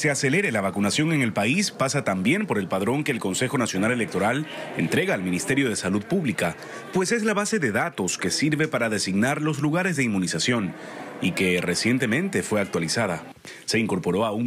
se acelere la vacunación en el país pasa también por el padrón que el Consejo Nacional Electoral entrega al Ministerio de Salud Pública, pues es la base de datos que sirve para designar los lugares de inmunización y que recientemente fue actualizada. Se incorporó a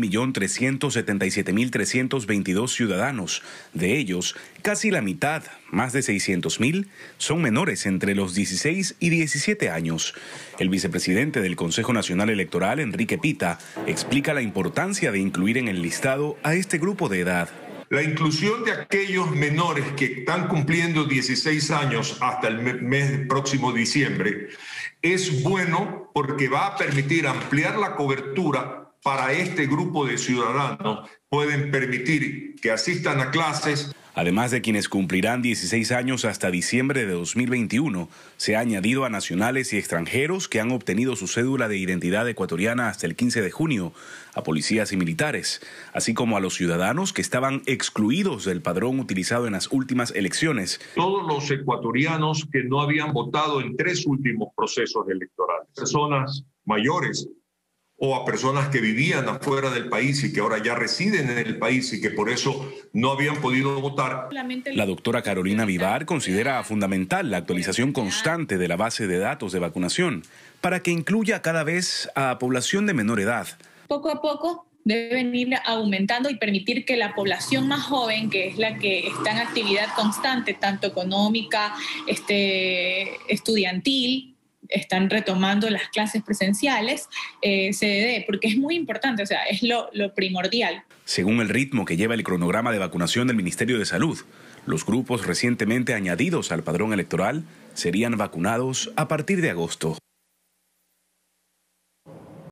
1.377.322 ciudadanos. De ellos, casi la mitad, más de 600.000, son menores entre los 16 y 17 años. El vicepresidente del Consejo Nacional Electoral, Enrique Pita, explica la importancia de incluir en el listado a este grupo de edad. La inclusión de aquellos menores que están cumpliendo 16 años hasta el mes próximo diciembre es bueno porque va a permitir ampliar la cobertura para este grupo de ciudadanos. Pueden permitir que asistan a clases. Además de quienes cumplirán 16 años hasta diciembre de 2021, se ha añadido a nacionales y extranjeros que han obtenido su cédula de identidad ecuatoriana hasta el 15 de junio, a policías y militares, así como a los ciudadanos que estaban excluidos del padrón utilizado en las últimas elecciones. Todos los ecuatorianos que no habían votado en 3 últimos procesos electorales, personas mayores, o a personas que vivían afuera del país y que ahora ya residen en el país y que por eso no habían podido votar. La doctora Carolina Vivar considera fundamental la actualización constante de la base de datos de vacunación para que incluya cada vez a población de menor edad. Poco a poco deben ir aumentando y permitir que la población más joven, que es la que está en actividad constante, tanto económica, estudiantil, están retomando las clases presenciales, se dé, porque es muy importante, o sea, es lo primordial. Según el ritmo que lleva el cronograma de vacunación del Ministerio de Salud, los grupos recientemente añadidos al padrón electoral serían vacunados a partir de agosto.